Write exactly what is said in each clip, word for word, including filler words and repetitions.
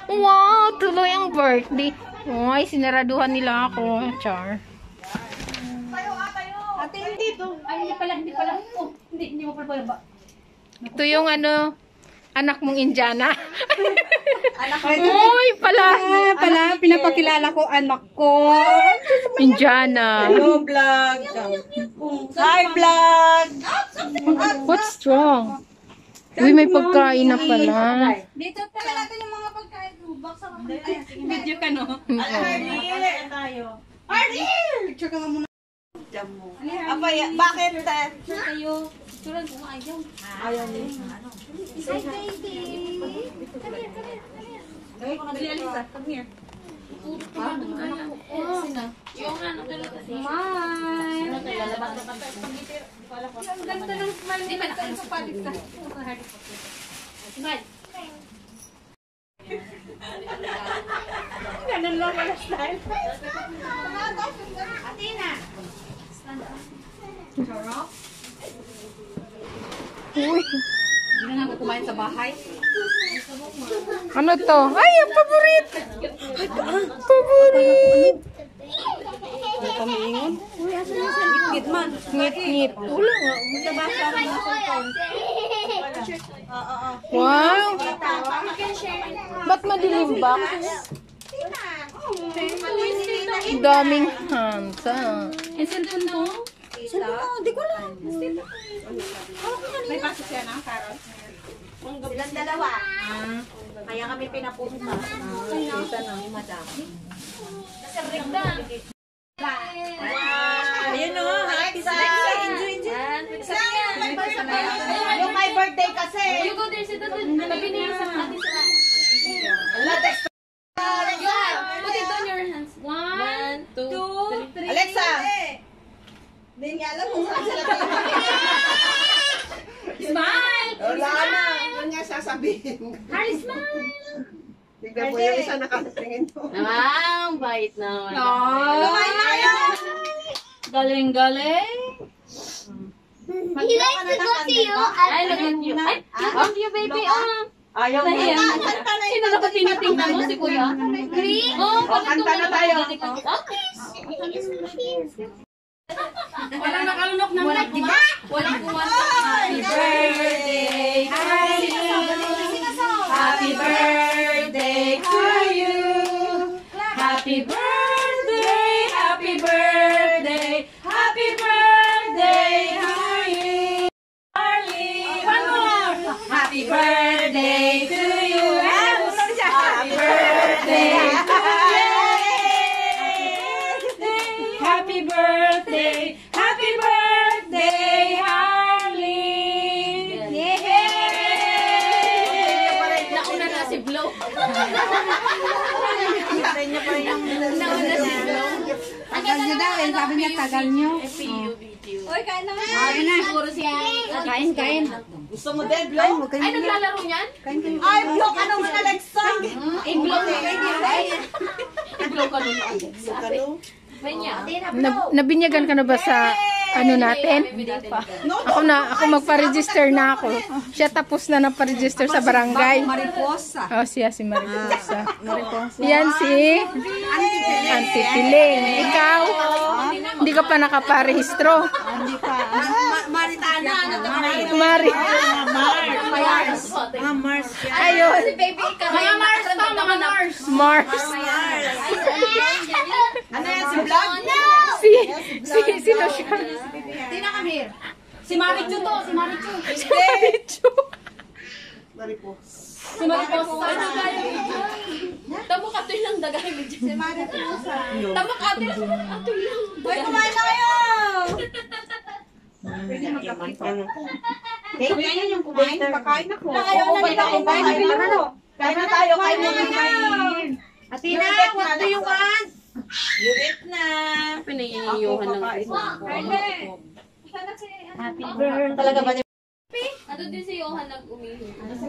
Wow, tuloy ang birthday. Ay, sinaraduhan nila ako. Char. Ate, hindi to. Ay, hindi pala, hindi pala. Oh, hindi, hindi mo pala ba? Ito yung ano, anak mong Indiana. Anak ko. Uy, pala. Ah, pala, pinapakilala ko anak ko. Indiana. Hello, vlog. Hi, vlog. What's wrong? Uy, may pagkain na pala. Dito tayo natin yung mga pagkain. Baksa ka pagkain. Video ka, no? Arnie! tayo. Arnie! Picture ka nga muna. Apa, bakit? Tayo. Picturean ko nga ayaw. Ayaw niya. Hi, baby. Come here, come here, come here. Dali, Alisa. Come here. Yung ano talaga. Smile. Ang ganda ng smile. Di ba nakapalit ka? Smile. Ganun lang pala style. Athena. Stand up. Charot. Uy. Hindi na ako kumain sa bahay. Ano to? Ay, ang paborit. Paborit. May pamiingon. Ngit man. Ngit-ngit. Wala nga. Sa basa rin na cellphone. Wow. Ba't madilim ba? Ang daming hanta. Yung cellphone mo? Hindi ko lang. May pasok yan ang Carol. Silang dalawa. Kaya kami pinapunta. Kita na, madam. Kasi Rigda. Ayun o, happy birthday. Enjoy, enjoy. Yung my birthday kasi. You go there, sit down. Tabi niya sa ate sa. Yeah, put it on your hands. One, two, three. Alexa! Hindi niya alam kung saan sila tayo. Smile! Wala na. Ano niya sasabihin? Harry, smile! Tignan mo yung isa nakatingin mo. Ang bait naman. Kumain na kayo! Galing, galing. He likes to go to you. Ay, look at you. Ay, look you, baby. Oh. Ayaw mo. Sino na ba tinitingnan mo si Kuya? Green? Oh, kanta na tayo. Walang nakalunok ng walang diba? Walang kumanta. Happy birthday to you. Happy birthday to you. Happy birthday, happy birthday, happy birthday to you. Charlie, one more. Happy birthday to you. Happy birthday to you. Happy birthday, happy birthday, Harley! Yay! Nauna na si Blow. Nauna si Blow. Tagal nyo daw eh. Sabi niya tagal nyo. Uy, kain na nga. Sabi na. Siguro si Kain, kain. Gusto mo din, Vlog? Ay, naglalaro niyan? Ay, Vlog! Ano mo na, Alexa? I-blow na. I-blow ka nun, Alexa. Banya. Nab- nabinyagan ka na ba sa ano natin? Ako na, ako magpa-register na ako. Siya tapos na ng pa-register sa barangay. Mariposa. Oh, siya si Mariposa. Mariposa. Yan si Auntie Piling. Ikaw? Hindi ka pa nakaparehistro. Hindi pa. Maritana. Mari. Mars. Ah, Mars. Ayun. Baby, ikaw. Mga Mars pa, mga Mars. Mars. Ano yan, si Vlog? Si, si, sino siya? Tina, come here. Si Marichu to, si Marichu. Si Marichu. Mariposa. Si Marichu. Ano tayo? Tamo ka to lang dagay medyo. Si Mariposa. Tamo ka to lang. Ato lang. Uy, kumain na kayo! Uy, ayan yung kumain. Pakain ako. Ayaw na nila kumain. Kain na tayo, kain na kain. Athena, what do you want? You eat na. Pinayiyuhan ng Happy birthday. Talaga ba niya? Ano din si Johan nag-umihi?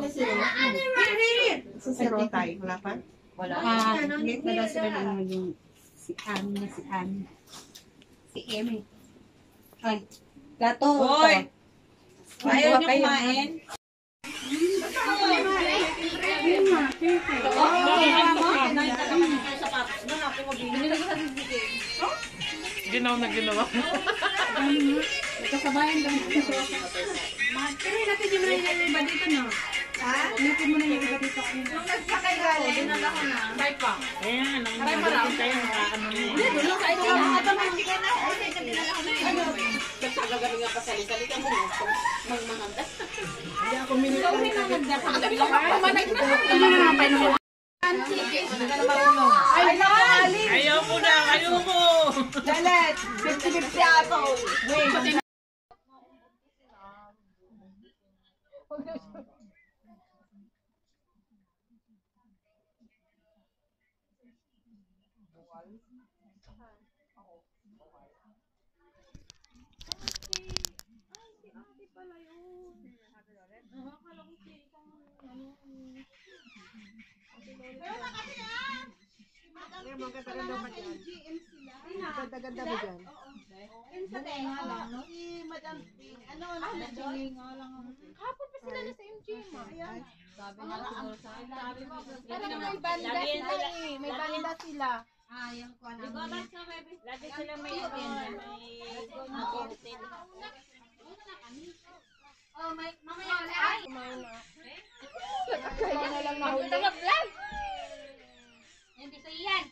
Sa si Rotay. Wala pa? Wala. Ah, late na daw sila ng yung si Anne, si Anne. Si Emmy. Ay, gato. Hoy! Ayaw niyo kumain? Ginaw na ginawa. Kasabayan lang. Pero natin yung mga yung iba dito, no? Ha? Natin mo na yung iba dito. Nung nagsakay galing, dinala ko na. Try pa. Ayan, ang mga tayo nakaano na eh. Dulo ka ito. Ito man, hindi ka na. Ay, teka, dinala ko na yun. Nagkagagaling nga pa sali-sali ka mo. Magmahanda. Ikaw rin ang nagdasal. Pamanay na. Ano na naman pa yun? Ay, nakali. Ayaw ko na, ayaw ko! Dalet, fifty fifty ako. Wait. Ganda-ganda ba dyan? Sa tenga lang, no? Si Madam, ano, nagdali nga lang ako. Hapon pa sila na sa M G M. Sabi nga siguro sa akin, sabi mo, Parang may banda sila eh. May banda sila. ah, yung kuha namin. Lagi sila may ano, may content. Oh, may, mamaya na. Ay! Kaya na lang nahuli. Hindi sa iyan.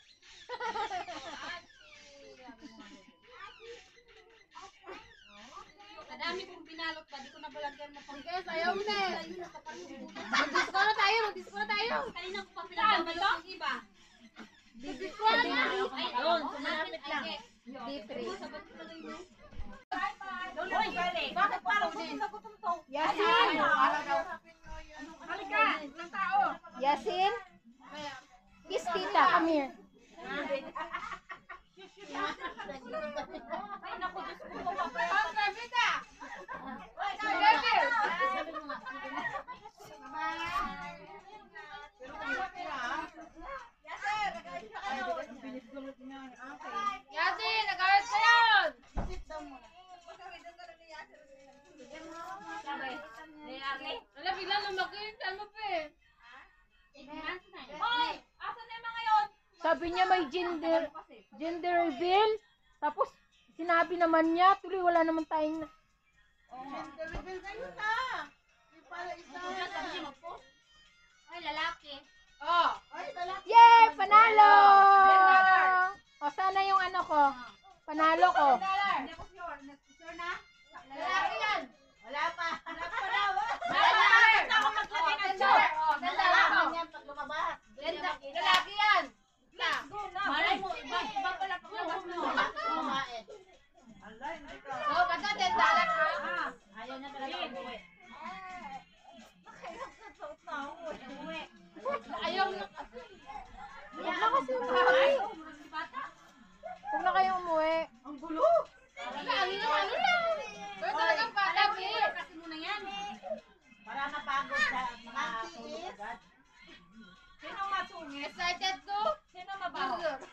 Madami kong binalot pa, di ko nabalagyan na pang... Guys, ayaw na eh. Mag-disco na tayo, mag-disco na tayo. Kanina ko pa pinagbabalot ang iba. Mag-disco na. Ay, doon, sumalapit lang. Deep ray. Hoy, bakit parang gusto na gutom to? Yasin. Halika, ilang tao. Yasin. Kiss tita, come here. Ay, naku, Diyos ko to. Ang kabita. Hoy, Gabriel. Yasin, nag-awit ka yun! Sit down muna. Sabay. Wala, bigla lumaki. Ano pa eh? Hoy! Asan na yung mga yun? Sabi niya may gender gender reveal. Tapos sinabi naman niya, tuloy wala naman tayong na- Gender reveal kayo na. May pala isa. Ay, lalaki. Oh. Ay, lalaki. Yay! Panalo! O, sana yung ano ko. Panalo ko. Hindi ako sure. Sure na? Lalaki yan. Wala pa. Wala pa daw. Wala pa. Basta ako maglagay ng sure. Ganda lang yan pag lumabas. Lalaki yan. Malay mo, iba, iba pala paglabas mo. Alay, hindi ka. Oh, basta ten dollars ha. Ayaw niya talaga umuwi. Nakailang na ako. Umuwi. Ayaw na kasi. Huwag na kasi umuwi. Huwag na kayo umuwi. Ang gulo. Talaga, ano yung ano lang. Pero talagang bata, eh. Kasi muna yan. Para napagod sa mga tulog. Sino masungit? Excited ko? Sino mabaho?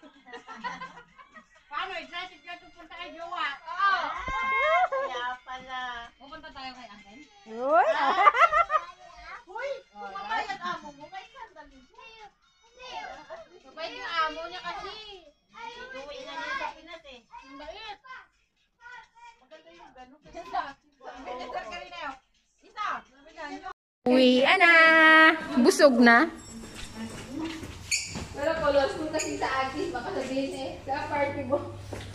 Paano? Excited ka pupunta kay Jowa? Oo. Kaya pala. Pupunta tayo kay Angel? Uy! Huy! Pumabayad amo mo kay sandali. Sabay yung amo niya kasi. Iuwi na niya sa Pinas eh. Ang bait. Maganda yung gano'n. Isa. Isa ka rin na yun. Isa. Sabi na. Uwi, ana! Busog na. Pero kolos kung kasi sa Agis, baka sabihin eh, sa party mo.